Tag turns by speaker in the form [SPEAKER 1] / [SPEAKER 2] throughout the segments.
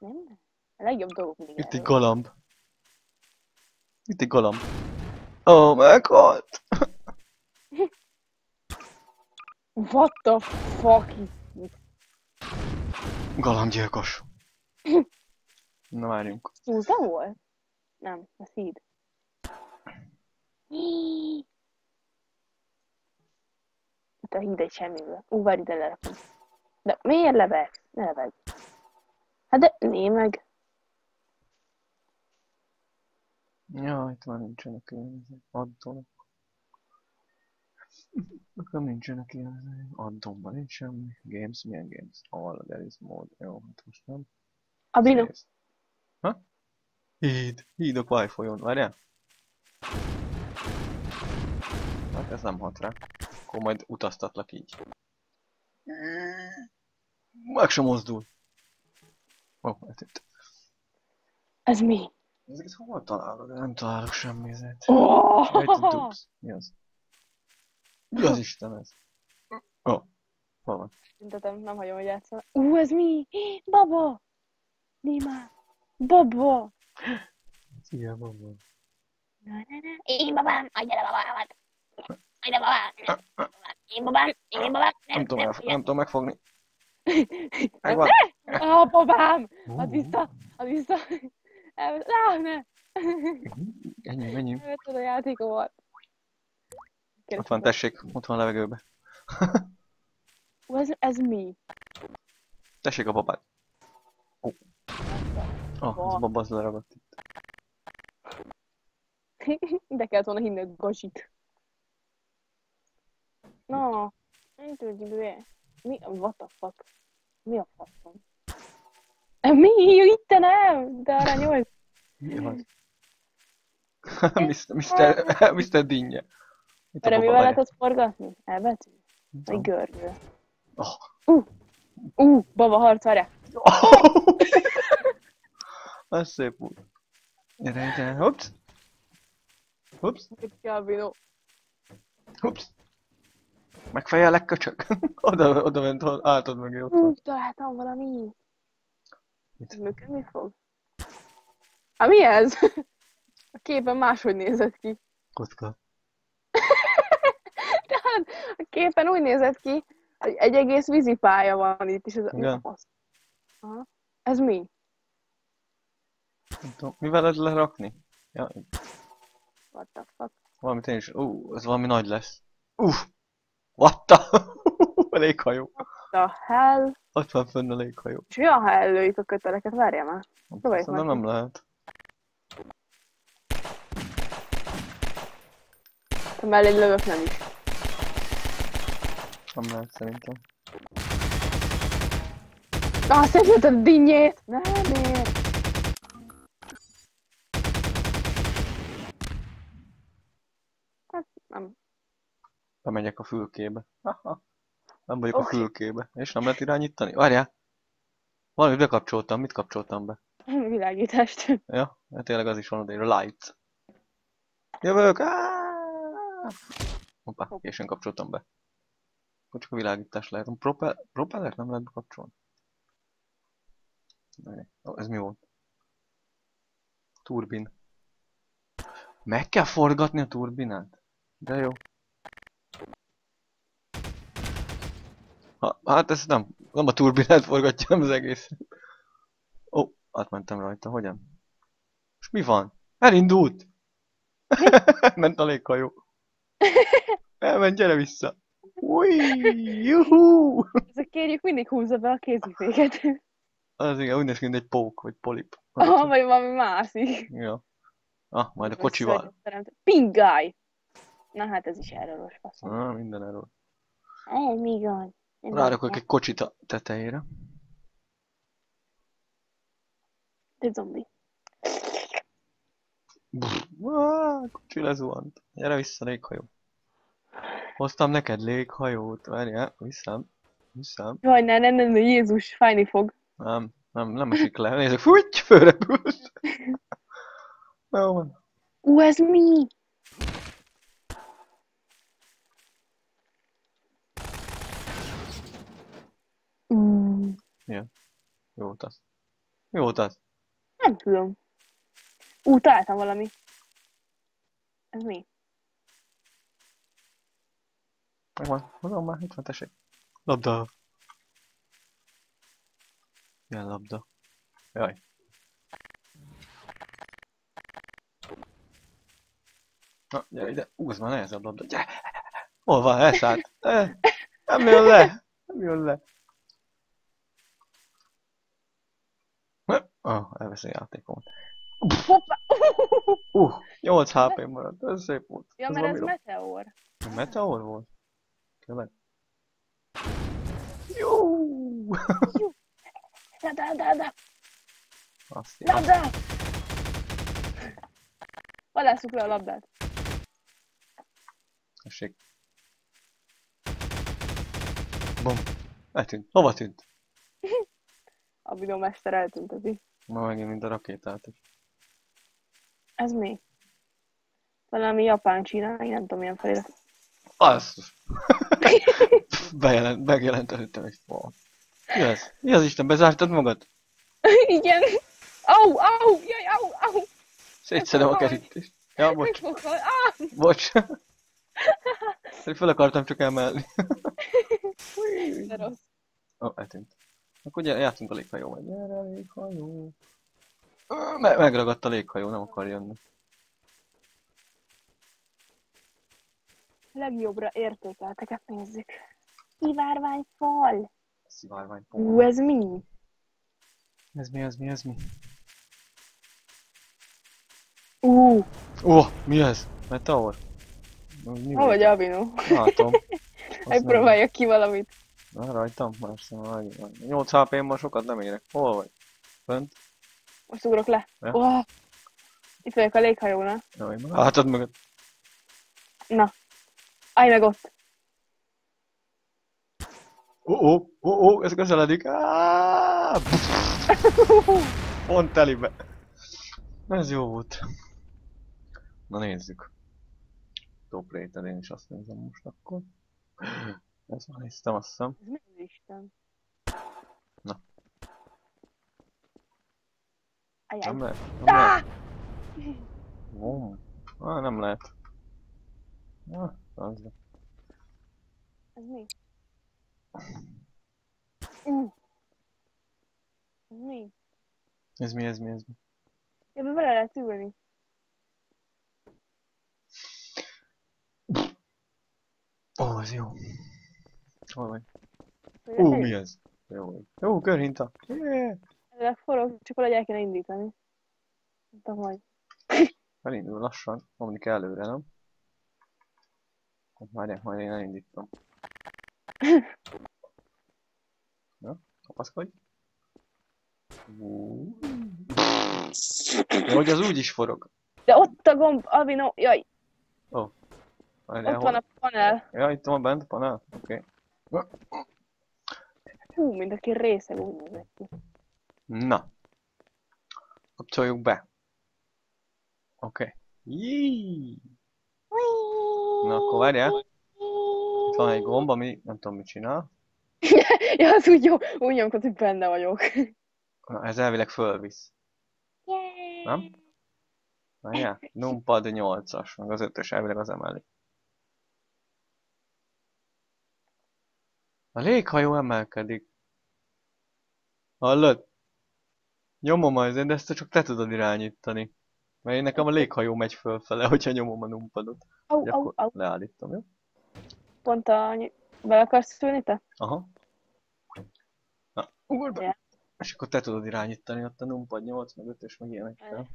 [SPEAKER 1] Nem? A legjobb dolgok mindig
[SPEAKER 2] Itt egy
[SPEAKER 1] erről.
[SPEAKER 2] galamb. Itt egy galamb. Ó, meghalt!
[SPEAKER 1] What the fuck is this?
[SPEAKER 2] Galambgyilkos. Na várjunk.
[SPEAKER 1] Szúzda volt? Nem, a szíd. Itt a híd egy semmiből. Várj, ide lerakom. De miért levegsz? Ne levegj. Hát de né meg.
[SPEAKER 2] Ja, itt már nincsenek ilyen addonok. Nekem nincsenek ilyen addonban, nincs semmi. Games, milyen games? All there is mode. Jó, hát most nem.
[SPEAKER 1] A binu.
[SPEAKER 2] Saves. Ha? Hídok Wi-Fi-on, várjál? Hát ez nem hat rá. Akkor majd utaztatlak így. Meg sem mozdul. Ó, eltűnt.
[SPEAKER 1] Ez mi?
[SPEAKER 2] Ezeket hol találod? Nem találok semmit.
[SPEAKER 1] Oh!
[SPEAKER 2] Egy dubsz. Mi az? Mi az Isten ez? Ó, hol van?
[SPEAKER 1] Tüntetem, nem hagyom, hogy játszol. Ez mi? Baba! Néma! Baba!
[SPEAKER 2] Szia, babam.
[SPEAKER 1] Na. Én babám! Adj el a babámat! Adj el a babám! Én babám!
[SPEAKER 2] Nem tudom megfogni. Megvan.
[SPEAKER 1] Babám! Add vissza! Ne!
[SPEAKER 2] Ennyi.
[SPEAKER 1] Elvetted a játékomat.
[SPEAKER 2] Ott van, tessék, ott van levegőbe.
[SPEAKER 1] Ez mi?
[SPEAKER 2] Tessék a babát. Az a baba az leragadt itt.
[SPEAKER 1] Ide kellett volna hinni a gazsit. No, nem tudjuk be. Mi? What the fuck? Mi a faszom? Mi? Itt nem! De aranyos.
[SPEAKER 2] Mi az? Mr. Dinnye.
[SPEAKER 1] Erre mivel lehetett forgatni? Elbetű? Vagy görgő? Baba harc, várjál!
[SPEAKER 2] Az szép volt. Gyere, hopsz! Hopsz! Megfejelek, köcsög! Oda ment, álltad mögé ott.
[SPEAKER 1] Találtam valami. Ez működni fog? Mi ez? A képen máshogy nézett ki.
[SPEAKER 2] Kocka.
[SPEAKER 1] Tehát a képen úgy nézett ki, hogy egy egész vízipálya van itt, és ez
[SPEAKER 2] Igen.
[SPEAKER 1] Aha. Ez mi?
[SPEAKER 2] Nem tudom, mivel lehet lerakni? Ja,
[SPEAKER 1] What the fuck?
[SPEAKER 2] valamit én is. Ez valami nagy lesz. What the? A léghajó.
[SPEAKER 1] The hell?
[SPEAKER 2] Ott van fönn a léghajó.
[SPEAKER 1] És mi van, ha ellőjük a köteleket? Várjál már. Próbáljuk meg.
[SPEAKER 2] Nem lehet.
[SPEAKER 1] Ha mellé lövök, nem is.
[SPEAKER 2] Nem lehet szerintem.
[SPEAKER 1] Szedjött a dinnyét! Nem, miért? Hát, nem.
[SPEAKER 2] Bemegyek a fülkébe. Nem vagyok a fülkébe. És nem lehet irányítani? Várjál! Valamit bekapcsoltam. Mit kapcsoltam be?
[SPEAKER 1] Világítást.
[SPEAKER 2] Ja, hát tényleg az is van odaírva. Light. Jövök! Hoppá, későn kapcsoltam be. Akkor csak a világítás lehet. Propeller nem lehet bekapcsolni. Ez mi volt? Turbin. Meg kell forgatni a turbinát? De jó. Hát ez nem a turbinát forgatja, hanem az egész. Átmentem rajta, hogyan? És mi van? Elindult! Ment a léghajó. Elment, gyere vissza. Juhú!
[SPEAKER 1] Ezek kérjük mindig húzza be a kéziféket.
[SPEAKER 2] Az igen, úgy néz ki, mint egy pók, vagy polip.
[SPEAKER 1] Vagy valami mászik.
[SPEAKER 2] Ja. Majd a kocsival.
[SPEAKER 1] Pink guy! Na hát ez is erről faszom.
[SPEAKER 2] Minden erről.
[SPEAKER 1] Mi van?
[SPEAKER 2] Rárakok egy kocsit a tetejére.
[SPEAKER 1] Egy zombi.
[SPEAKER 2] Kocsi lezuhant. Gyere vissza, léghajó. Hoztam neked léghajót. Várjál, visszám.
[SPEAKER 1] Jaj, ne, Jézus, fájni fog.
[SPEAKER 2] Nem esik le. Nézzük, fújj, fölrepült. Jó van.
[SPEAKER 1] Ez mi?
[SPEAKER 2] Ja. Jó utasz. Mi volt az?
[SPEAKER 1] Nem tudom. Találtam valami. Ez mi?
[SPEAKER 2] Megvan. Hozom már, itt van, tessék. Labda. Milyen labda? Jaj. Na, gyere ide. Ez már nehezebb labda. Gyere! Hol van? Elszállt. Nem jön le. Nem jön le. Elveszi a játékomat.
[SPEAKER 1] Hoppá!
[SPEAKER 2] 8 HP maradt. Ez szép volt.
[SPEAKER 1] Ja,
[SPEAKER 2] Ez
[SPEAKER 1] mert ez
[SPEAKER 2] valami
[SPEAKER 1] meteor.
[SPEAKER 2] meteor volt? Tényleg? Jó!
[SPEAKER 1] Da.
[SPEAKER 2] Azt
[SPEAKER 1] Da. Vadásszuk le a labdát.
[SPEAKER 2] Tessék. Bum. Eltűnt. Hova tűnt?
[SPEAKER 1] A videómester eltünteti.
[SPEAKER 2] Ma megint mind a rakétát is.
[SPEAKER 1] Ez mi? Valami japán csinálni, nem tudom milyen felirat.
[SPEAKER 2] Az! Megjelent előttem egy fal. Mi az? Mi az Isten? Bezártad magad?
[SPEAKER 1] Igen. Au, jaj, au.
[SPEAKER 2] Szétszedem a kerítést. Ja, bocs.
[SPEAKER 1] Ah!
[SPEAKER 2] Bocs. Föl akartam csak emelni.
[SPEAKER 1] De rossz.
[SPEAKER 2] Eltűnt. Akkor ugye játszunk a léghajóval. Gyere, léghajó. Megragadt a léghajó, nem akar jönni.
[SPEAKER 1] Legjobbra értékelteket nézzük. Szivárványfal.
[SPEAKER 2] Szivárvány.
[SPEAKER 1] Ez mi?
[SPEAKER 2] Ez mi? Mi ez? Meteor? Mi
[SPEAKER 1] Ahogy Abino.
[SPEAKER 2] Látom.
[SPEAKER 1] Megpróbáljak ki valamit.
[SPEAKER 2] Na, rajtam? Persze, 8 HP-mmal sokat nem érek. Hol vagy? Fönt?
[SPEAKER 1] Most ugrok le.
[SPEAKER 2] Ja.
[SPEAKER 1] Itt vagyok a léghajónál.
[SPEAKER 2] Jaj, látod mögött.
[SPEAKER 1] Na. Állj meg ott.
[SPEAKER 2] Ez közeledik. Pont telibe. Ez jó volt. Na nézzük. Top rated, én is azt nézem most akkor. Ezt már néztem, azt hiszem.
[SPEAKER 1] Ez mi az Isten?
[SPEAKER 2] Na.
[SPEAKER 1] Ajaj.
[SPEAKER 2] Nem lehet. Nem lehet. Az.
[SPEAKER 1] Ez mi? Ez mi?
[SPEAKER 2] Ez mi?
[SPEAKER 1] Ebbe bele lehet ülni.
[SPEAKER 2] Ez jó. Hol vagy?
[SPEAKER 1] Mi
[SPEAKER 2] Mi ez? Jó, körhinta.
[SPEAKER 1] Ezek forog, csak valahogy el kéne indítani. Nem tudom, hogy.
[SPEAKER 2] Elindul lassan. Mondni kell előre, nem? Várják, majd én elindítom. Na, kapaszkodj. Hogy az úgy is forog.
[SPEAKER 1] De ott a gomb, Avino, jaj.
[SPEAKER 2] Várjál,
[SPEAKER 1] Ott van a panel.
[SPEAKER 2] Ja, itt van bent a panel? Oké.
[SPEAKER 1] Mint aki részeg úgy nézett ki.
[SPEAKER 2] Na. Kapcsoljuk be. Oké. Na, akkor várjál. Itt van egy gomb, ami nem tudom mit csinál.
[SPEAKER 1] Ja, az úgy jó, úgy nyomkod, hogy benne vagyok.
[SPEAKER 2] Na, ez elvileg fölvisz. Nem? Várjál. Numpad 8-as, meg az 5-ös elvileg az emeli. A léghajó emelkedik. Hallod? Nyomom azért, de ezt csak te tudod irányítani. Mert én nekem a léghajó megy fölfele, hogyha nyomom a numpadot.
[SPEAKER 1] Au.
[SPEAKER 2] Leállítom, jó?
[SPEAKER 1] Pont bele akarsz szülni te?
[SPEAKER 2] Aha. Na, ugorj be!
[SPEAKER 1] Yeah.
[SPEAKER 2] És akkor te tudod irányítani ott a numpad 8, meg 5-ös, meg ilyenekkel.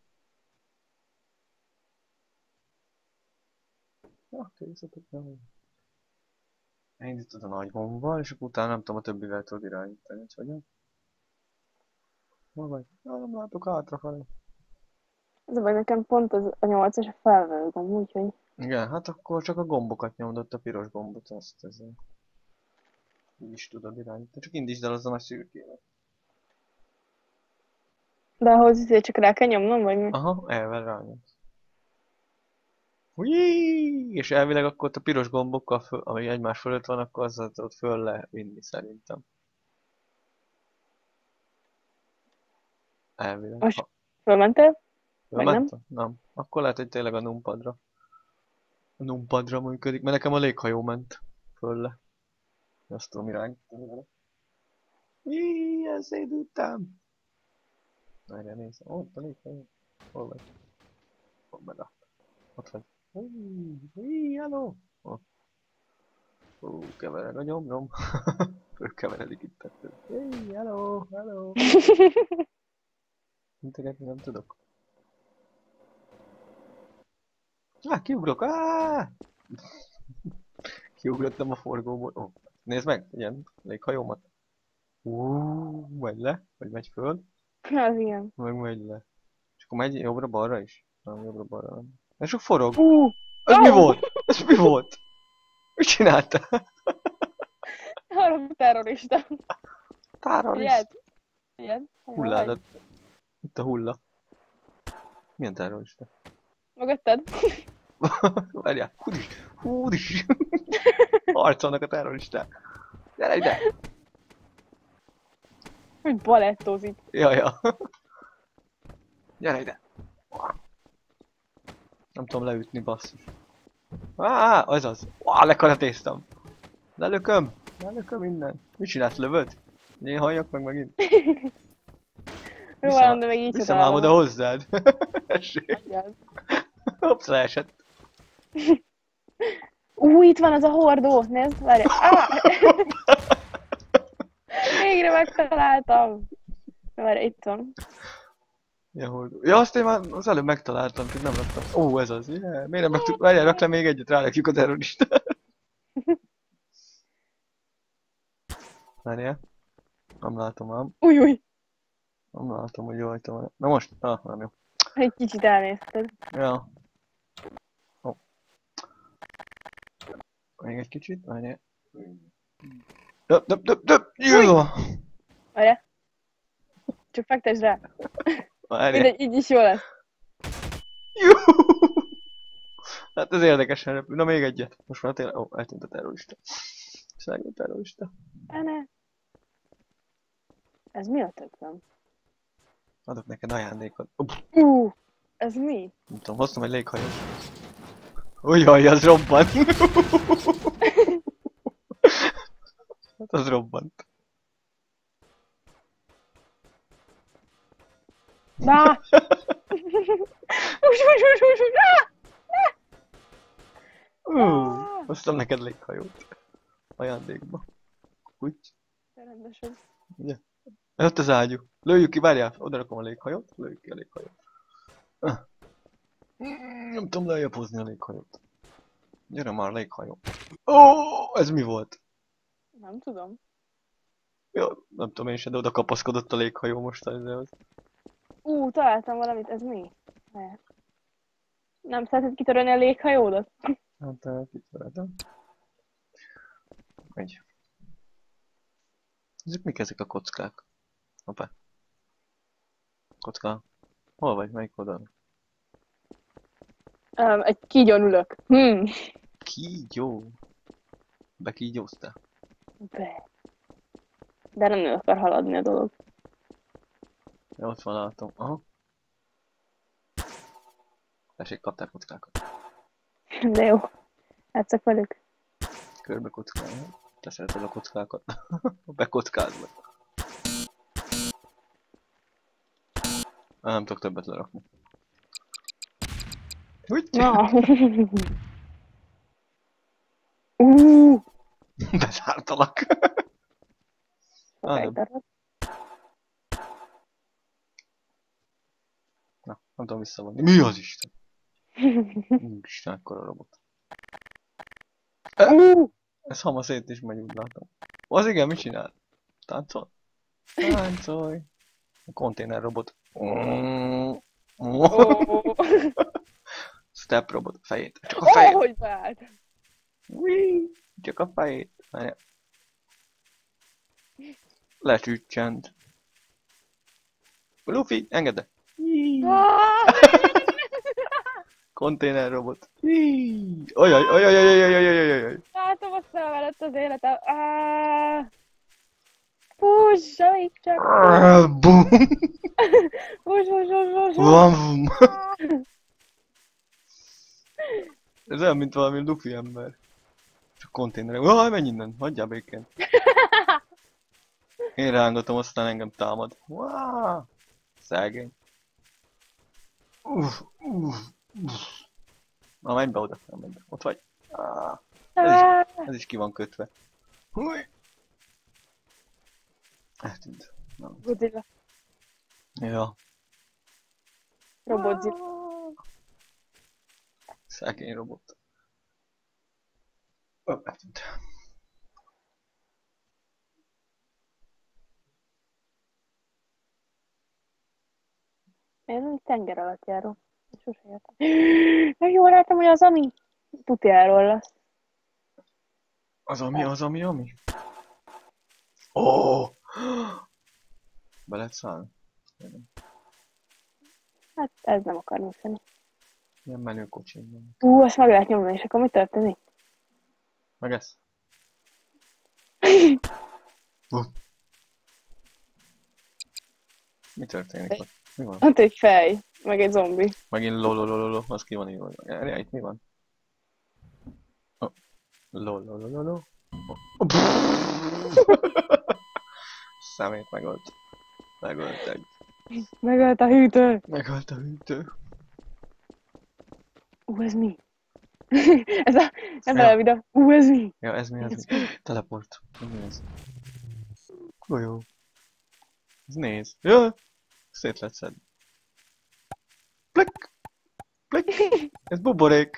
[SPEAKER 2] Ja, készítek, nem. Elindítod a nagy gombbal, és akkor utána nem tudom, a többivel tudod irányítani, hogy hogyan. Hol vagy? Nem látok hátrafelé.
[SPEAKER 1] Ez a baj, nekem pont az a 8-as a felvevő gomb, úgyhogy...
[SPEAKER 2] Igen, hát akkor csak a gombokat nyomod, ott a piros gombot, azt ezzel. Így is tudod irányítani. Csak indítsd el azzal a szürkével.
[SPEAKER 1] De ahhoz azért csak rá kell nyomnom, vagy mi?
[SPEAKER 2] Aha, elvel rányomsz. És elvileg akkor ott a piros gombokkal, ami egymás fölött van, akkor azzal ott föl levinni szerintem. Elvileg.
[SPEAKER 1] Most
[SPEAKER 2] Ha
[SPEAKER 1] fölmentél? Meg nem?
[SPEAKER 2] fölmentem? Nem. Akkor lehet, hogy tényleg a numpadra. A numpadra működik, mert nekem a léghajó ment fölle. Azt tudom irányítani vele. Ilyen szédültem! Várjál, nézem. Ott a léghajó. Hol vagy? Hol meg a... Ott vagy. Hello! Ott. Kevereg a nyomnyom. Fölkeveredik itt. Hello! Hello! Integetni nem tudok. Kiugrok! Kiugrottam a forgóból. Nézd meg, ilyen léghajómat. Megy le, vagy megy föl,
[SPEAKER 1] Az igen.
[SPEAKER 2] meg megy le. És akkor megy jobbra-balra is? Nem, jobbra-balra nem. És akkor forog. Ez mi volt? Ez mi volt? Mit csináltál?
[SPEAKER 1] Arra terrorista.
[SPEAKER 2] Terrorist.
[SPEAKER 1] Ilyen.
[SPEAKER 2] Hulládat. Itt a hulla. Milyen terrorista?
[SPEAKER 1] Mögötted?
[SPEAKER 2] Várjál. Húdis. Harcolnak a terroristák. Gyere ide.
[SPEAKER 1] Hogy balettozik.
[SPEAKER 2] Ja. Gyere ide. Nem tudom leütni, basszus. Az az. Lekaratéztam. Lelököm innen. Mit csinálsz, lövöd? Én halljak meg megint.
[SPEAKER 1] Rólam, de meg így
[SPEAKER 2] Viszem ám oda hozzád. Essék. Hops, leesett.
[SPEAKER 1] Itt van az a hordó, nézd, várj. Végre megtaláltam. Várj, itt van.
[SPEAKER 2] Ja, hordó. Ja, azt én már az előbb megtaláltam, csak nem raktam. Ez az. Yeah. Miért nem raktuk? Várjál, rak le még egyet, rálekjük a terroristát. Várjál. Nem látom ám.
[SPEAKER 1] Új.
[SPEAKER 2] Nem látom, hogy rajta van. Na most? Nem jó.
[SPEAKER 1] Egy kicsit elnézted.
[SPEAKER 2] Ja. Még egy kicsit, várjál. Jó!
[SPEAKER 1] Várjál. Csak fektesd rá.
[SPEAKER 2] Várjál.
[SPEAKER 1] Mindegy, így is jó lesz.
[SPEAKER 2] Hát ez érdekesen repül. Na még egyet. Most már tényleg... eltűnt a terrorista. Szegény terrorista.
[SPEAKER 1] Ne. Ez mi a tököm?
[SPEAKER 2] Adok neked ajándékot.
[SPEAKER 1] Ez mi?
[SPEAKER 2] Nem tudom, hoztam egy léghajót. Ujjaj, az robbant. Hát az robbant.
[SPEAKER 1] Bá!
[SPEAKER 2] Hoztam neked léghajót. Ajándékba. Úgy.
[SPEAKER 1] Rendesen.
[SPEAKER 2] Ugye? Ott az ágyú. Lőjük ki, várjál, oda rakom a léghajót. Lőjük ki a léghajót. Nem tudom lejjebb hozni a léghajót. Gyere már, léghajó. Ez mi volt?
[SPEAKER 1] Nem tudom.
[SPEAKER 2] Jó, nem tudom én se, de oda kapaszkodott a léghajó most ezzel.
[SPEAKER 1] Találtam valamit, ez mi? Nem szereted kitörölni a léghajódat?
[SPEAKER 2] Hát, kitöröltem. Megy. Mik ezek a kockák? Hoppá. Kocka. Hol vagy? Melyik oldalon?
[SPEAKER 1] Egy kígyon ülök.
[SPEAKER 2] Kígyó. Bekígyóztál?
[SPEAKER 1] De nem akar haladni a dolog.
[SPEAKER 2] Ja, ott van, látom. Aha. Tessék, kaptál kockákat.
[SPEAKER 1] De jó. Játszak velük.
[SPEAKER 2] Körbe kockálni. Te szereted a kockákat. Bekockázva. Nem tudok többet lerakni. Úgy?
[SPEAKER 1] Na.
[SPEAKER 2] Bezártalak. Na, nem tudom visszavonni. Mi az Isten? Isten, ekkora robot. Ez hama szét is megy, úgy látom. Az igen, mit csinál? Táncol? Táncolj. A konténer robot. Step robot. Fejét. Csak a fejét.
[SPEAKER 1] Hogy vált?
[SPEAKER 2] Csak a fejét. Várjál. Lecsüccsent. Luffy, engedd el. Konténer robot. Ajaj.
[SPEAKER 1] Látom a szem előtt az életem. Puss, amíg csak.
[SPEAKER 2] Bum.
[SPEAKER 1] Most.
[SPEAKER 2] Vam! Ez olyan, mint valami lufi ember. Csak konténerek. Uaj, menj innen, hagyjál békén. Én rángatom, aztán engem támad. Wow! Szegény. Uff. Na, menj be oda, nem menj be. Ott vagy. Ez is ki van kötve. Húj! Eltűnt.
[SPEAKER 1] Godzilla.
[SPEAKER 2] Ja.
[SPEAKER 1] Robotzilla.
[SPEAKER 2] Szegény robot. Eltűnt.
[SPEAKER 1] Én úgy tenger alatt járok. Sose értem. Meg jól láttam, hogy az ami tuti-áról lesz.
[SPEAKER 2] Az ami? Ó! Be lehet szállni?
[SPEAKER 1] Hát ez nem akar működni.
[SPEAKER 2] Ilyen menő kocsi van.
[SPEAKER 1] Azt meg lehet nyomni, és akkor mi történik?
[SPEAKER 2] Meg ez? Mi történik ott? Mi van?
[SPEAKER 1] Hát egy fej, meg egy zombi.
[SPEAKER 2] Megint lololololo, az ki van írva. Erre, itt mi van? Oh. Lololololo. Oh. Szemét megölt. Megölt egy.
[SPEAKER 1] Megölt a hűtő.
[SPEAKER 2] Megölt a hűtő.
[SPEAKER 1] Ez mi? Ebben a videó. Ez mi?
[SPEAKER 2] Ja, ez mi? Teleport. Mi ez? Jó. Ez néz. Jó. Szét lehet szedni. Plik! Plik! Ez buborék.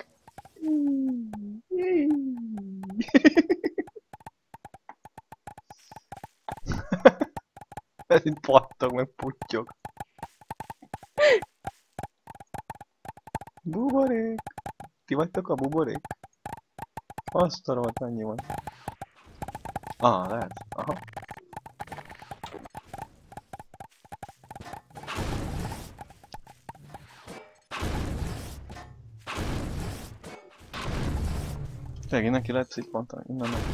[SPEAKER 2] Ez itt pattog, meg puttyog. Buborék. Ti vagytok a buborék? Azt a rohadt, mennyi van. Lehet. Aha. Tényleg innen ki lehet szippantani, innen nem.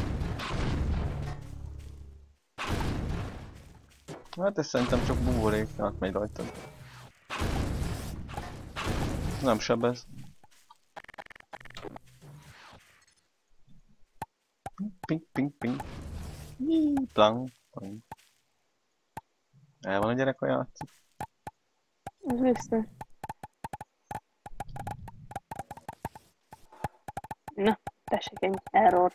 [SPEAKER 2] Hát ez szerintem csak buborék, átmegy rajtad. Nem sebez. Ping. Plang. El van a gyerek, ha játszik.
[SPEAKER 1] Ez biztos. Na, tessék ennyi. Error.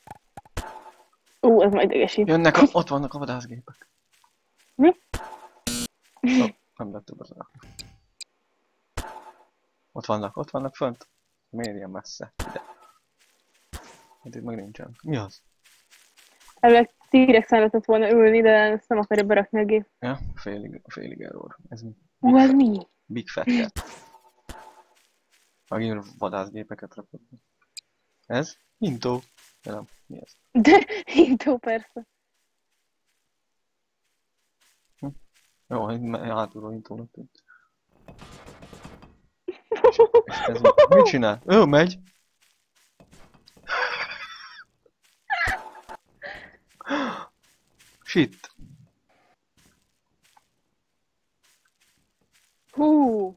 [SPEAKER 1] Ez majd idegesít.
[SPEAKER 2] Jönnek, ott vannak a vadászgépek.
[SPEAKER 1] Mi?
[SPEAKER 2] Nem lett több az a... Ott vannak fönt. Miért ilyen messze? Ide. Hát itt meg nincsen. Mi az?
[SPEAKER 1] Elvileg T-rexen lehetett volna ülni, de ezt nem akarja berakni a gép.
[SPEAKER 2] Ja, félig error. Ez mi?
[SPEAKER 1] Ez mi?
[SPEAKER 2] Big Fat Cat. Megint vadászgépeket rakott. Ez? Intó. De nem. Mi ez?
[SPEAKER 1] De hintó persze.
[SPEAKER 2] Jó, hátulról intónak tűnt. És ez mit csinál? Megy! Shit!
[SPEAKER 1] Hú!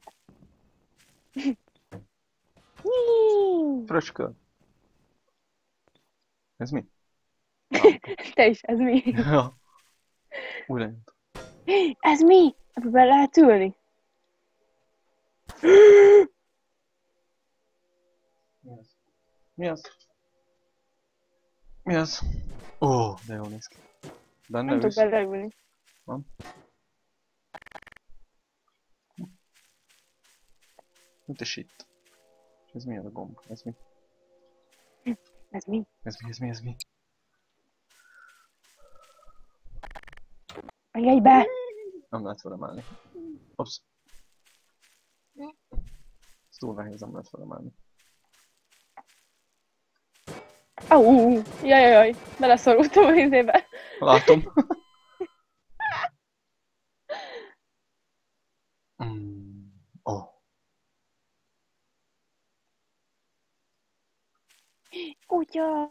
[SPEAKER 2] Fröcsköl. Ez mi?
[SPEAKER 1] Te is, ez mi?
[SPEAKER 2] Ja. Újra jött.
[SPEAKER 1] Ez mi? Ebbe be lehet ülni?
[SPEAKER 2] Mi az? Mi az? Ó, de jól néz ki. Benne
[SPEAKER 1] Nem tudok
[SPEAKER 2] ülsz?
[SPEAKER 1] beleülni.
[SPEAKER 2] Van? Mint a shit. És ez mi az a gomb? Ez mi?
[SPEAKER 1] Ez mi?
[SPEAKER 2] Ez mi?
[SPEAKER 1] Engedj be!
[SPEAKER 2] Nem lehet felemelni. Ops. Ez túl nehéz, nem lehet felemelni.
[SPEAKER 1] Jaj, beleszorultam a izébe.
[SPEAKER 2] Látom. Oh.
[SPEAKER 1] Kutya!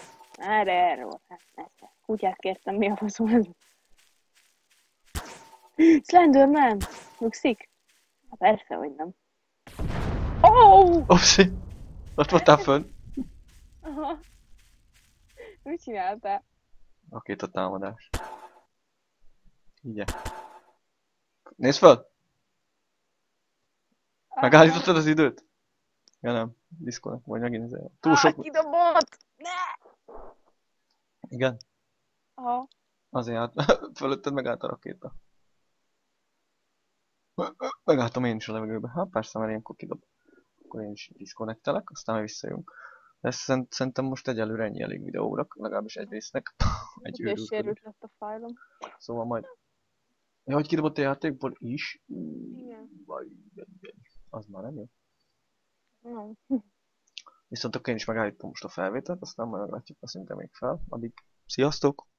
[SPEAKER 1] Erre volt. Kutyát kértem, mi a faszom ez? Slenderman! Nyugszik? Hát persze, hogy nem. Oh!
[SPEAKER 2] Opsi! Ott voltál fönn.
[SPEAKER 1] Aha. Mit csináltál?
[SPEAKER 2] Oké, a támadás. Ugye. Nézd fel! Megállítottad az időt? Ja nem. Diszkonak vagy megint ez. Túl sok...
[SPEAKER 1] Kidobott! Ne!
[SPEAKER 2] Igen.
[SPEAKER 1] Aha.
[SPEAKER 2] Azért állt. Fölötted megállt a rakéta. Megálltam én is a levegőbe. Hát persze, mert ilyenkor kidob. Akkor én is diszkonnektelek, aztán majd visszajövünk. De szerintem most egyelőre ennyi elég videóra, legalábbis egy résznek. Egy
[SPEAKER 1] Úgyhogy
[SPEAKER 2] őrült
[SPEAKER 1] sérült lett a fájlom.
[SPEAKER 2] Szóval majd... Ja, hogy kidobott a játékból is?
[SPEAKER 1] Igen.
[SPEAKER 2] Az már nem jó.
[SPEAKER 1] No.
[SPEAKER 2] Viszont akkor én is megállítom most a felvételt, aztán majd meglátjuk, azt szerintem még fel. Addig sziasztok!